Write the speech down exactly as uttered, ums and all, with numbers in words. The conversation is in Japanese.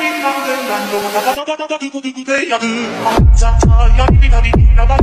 みんなで何度もタタタタタタドゥコドゥコでやるあっちゃったやりびたびなば